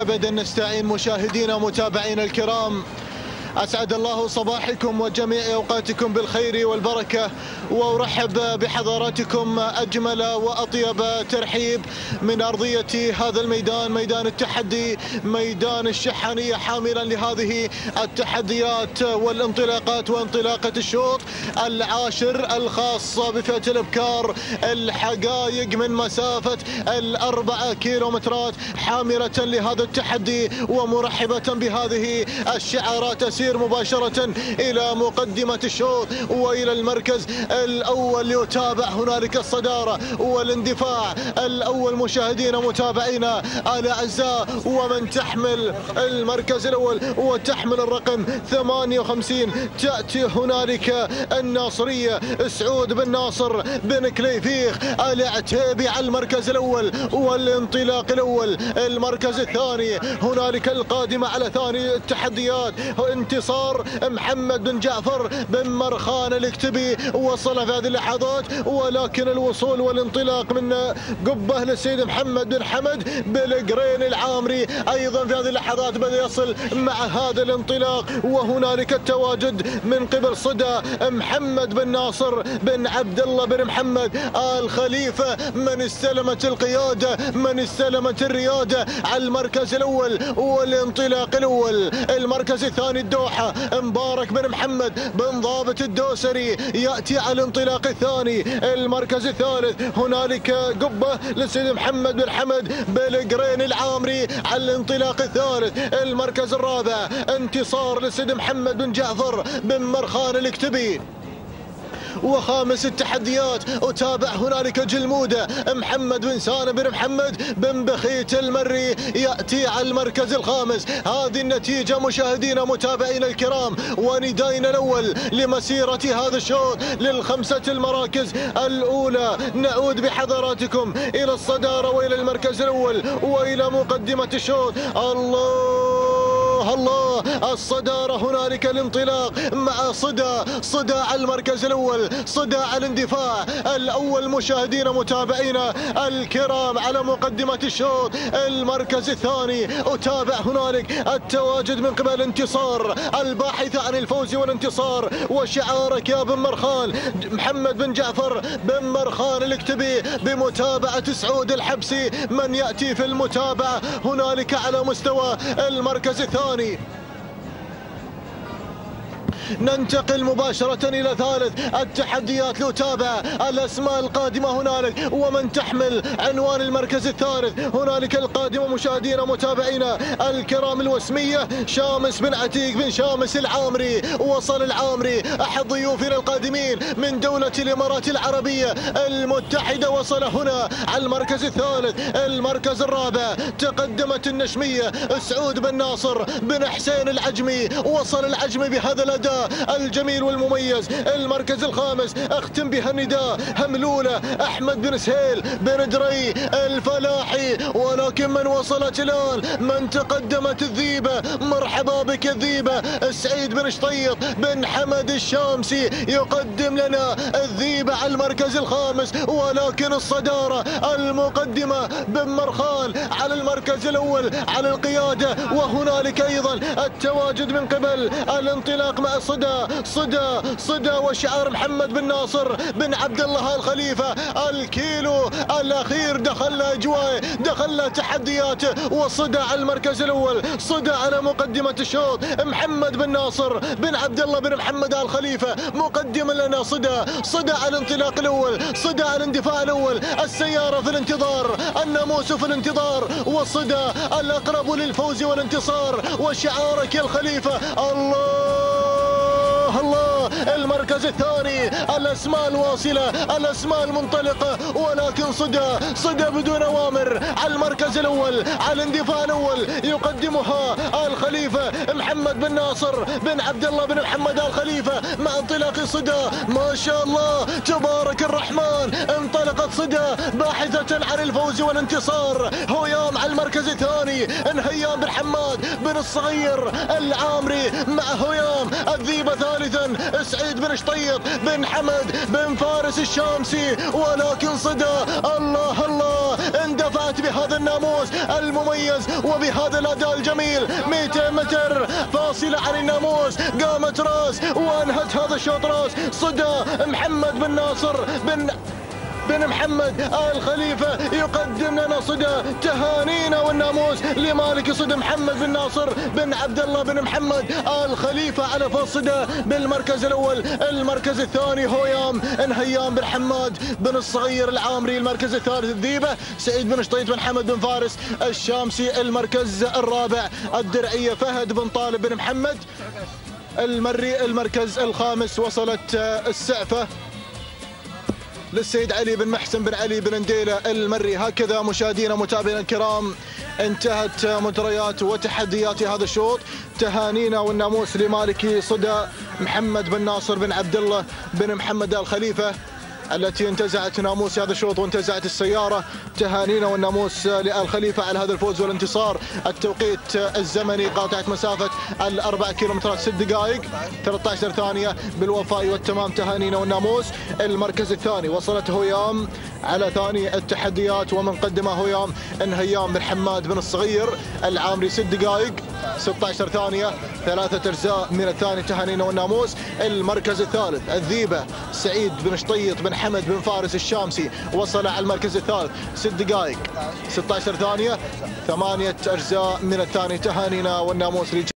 أبدا نستعين مشاهدينا ومتابعينا الكرام. أسعد الله صباحكم وجميع أوقاتكم بالخير والبركة، وأرحب بحضراتكم أجمل وأطيب ترحيب من أرضية هذا الميدان، ميدان التحدي، ميدان الشحانية، حاملا لهذه التحديات والانطلاقات وانطلاقة الشوط العاشر الخاصة بفئة الإبكار، الحقائق من مسافة 4 كيلومترات، حاملة لهذا التحدي ومرحبة بهذه الشعارات. تسير مباشرة إلى مقدمة الشوط وإلى المركز الأول ليتابع هنالك الصدارة والاندفاع الأول. مشاهدينا متابعينا الأعزاء، ومن تحمل المركز الأول وتحمل الرقم 58 تأتي هنالك الناصرية سعود بن ناصر بن كليفيخ العتيبي على المركز الأول والانطلاق الأول. المركز الثاني هنالك القادمة على ثاني التحديات انتصار محمد بن جعفر بن مرخان الاكتبي، وصل في هذه اللحظات، ولكن الوصول والانطلاق من قبه للسيد محمد بن حمد بالقرين العامري ايضا في هذه اللحظات بدا يصل مع هذا الانطلاق. وهنالك التواجد من قبل صدى محمد بن ناصر بن عبد الله بن محمد الخليفه، من استلمت القياده، من استلمت الرياده على المركز الاول والانطلاق الاول. المركز الثاني الدوحة مبارك بن محمد بن ضابط الدوسري يأتي على الانطلاق الثاني. المركز الثالث هنالك قبة للسيد محمد بن حمد بالقرين العامري على الانطلاق الثالث. المركز الرابع انتصار للسيد محمد بن جعفر بن مرخان الاكتبي. وخامس التحديات أتابع هنالك جلمودة محمد بن سالم بن محمد بن بخيت المري يأتي على المركز الخامس. هذه النتيجة مشاهدينا متابعينا الكرام، وندائنا الأول لمسيرة هذا الشوط للخمسة المراكز الأولى. نعود بحضراتكم إلى الصدارة وإلى المركز الأول وإلى مقدمة الشوط. الله الصدارة، هنالك الانطلاق مع صدى على المركز الأول، صدى على الاندفاع الأول. مشاهدينا متابعينا الكرام على مقدمة الشوط. المركز الثاني أتابع هنالك التواجد من قبل انتصار الباحث عن الفوز والانتصار، وشعارك يا بن مرخان محمد بن جعفر بن مرخان الاكتبي بمتابعة سعود الحبسي، من يأتي في المتابعة هنالك على مستوى المركز الثاني. ننتقل مباشرة إلى ثالث التحديات لنتابع الأسماء القادمة هنالك، ومن تحمل عنوان المركز الثالث هنالك القادمة مشاهدينا متابعينا الكرام الوسمية شامس بن عتيق بن شامس العامري. وصل العامري أحد ضيوفنا القادمين من دولة الإمارات العربية المتحدة، وصل هنا على المركز الثالث. المركز الرابع تقدمت النشمية سعود بن ناصر بن حسين العجمي، وصل العجمي بهذا الأداء الجميل والمميز. المركز الخامس اختم بها النداء هملولة احمد بن سهيل بن دري الفلاحي، ولكن من وصلت الان، من تقدمت الذيبه، مرحبا بك الذيبه، سعيد بن شطيط بن حمد الشامسي يقدم لنا الذيبه على المركز الخامس، ولكن الصداره المقدمه بن مرخان على المركز الاول على القياده. وهنالك ايضا التواجد من قبل الانطلاق مع صدى وشعار محمد بن ناصر بن عبد الله الخليفة. الكيلو الأخير دخلنا أجواء، دخلنا تحديات، وصدى على المركز الأول، صدى على مقدمة الشوط محمد بن ناصر بن عبد الله بن محمد الخليفة مقدم لنا صدى على الانطلاق الأول، صدى على الاندفاع الأول. السيارة في الانتظار، الناموس في الانتظار، والصدى الأقرب للفوز والانتصار، وشعارك يا الخليفة. الله المركز الثاني، الاسماء الواصله، الاسماء المنطلقه، ولكن صدى بدون اوامر على المركز الاول، على الاندفاع الاول يقدمها الخليفه محمد بن ناصر بن عبد الله بن محمد الخليفه مع انطلاق صدى. ما شاء الله تبارك الرحمن، انطلقت صدى باحثه عن الفوز والانتصار. هيام على المركز الثاني، هيام بن حماد بن الصغير العامري مع هيام الذيبه ثالثا، سعيد بن شطيط بن حمد بن فارس الشامسي، ولكن صدى الله الله اندفعت بهذا الناموس المميز وبهذا الأداء الجميل. 200 متر فاصلة عن الناموس، قامت راس وانهت هذا الشوط راس. صدى محمد بن ناصر بن محمد الخليفة يقدم لنا صدى تهانينا والناموس لمالك صدى محمد بن ناصر بن عبد الله بن محمد الخليفة على فوز صدى بالمركز الأول. المركز الثاني هويام نهيام بن حماد بن الصغير العامري. المركز الثالث الذيبة سعيد بن شطيط بن حمد بن فارس الشامسي. المركز الرابع الدرعية فهد بن طالب بن محمد المري. المركز الخامس وصلت السعفة للسيد علي بن محسن بن علي بن نديلة المري. هكذا مشاهدينا متابعينا الكرام انتهت مجريات وتحديات هذا الشوط. تهانينا والناموس لمالكي صدى محمد بن ناصر بن عبد الله بن محمد الخليفة التي انتزعت ناموس هذا الشوط وانتزعت السيارة. تهانينا والناموس للخليفة على هذا الفوز والانتصار. التوقيت الزمني قاطعة مسافة 4 كيلومترات 6 دقائق 13 ثانية بالوفاء والتمام. تهانينا والناموس. المركز الثاني وصلت هويام على ثاني التحديات ومن هويام نهيام بن حماد بن الصغير العامري 6 دقائق 16 ثانية 3 أجزاء من الثاني. تهانينا والناموس. المركز الثالث الذيبة سعيد بن شطيط بن حمد بن فارس الشامسي وصل على المركز الثالث 6 دقائق 16 ثانية 8 أجزاء من الثاني. تهانينا والناموس.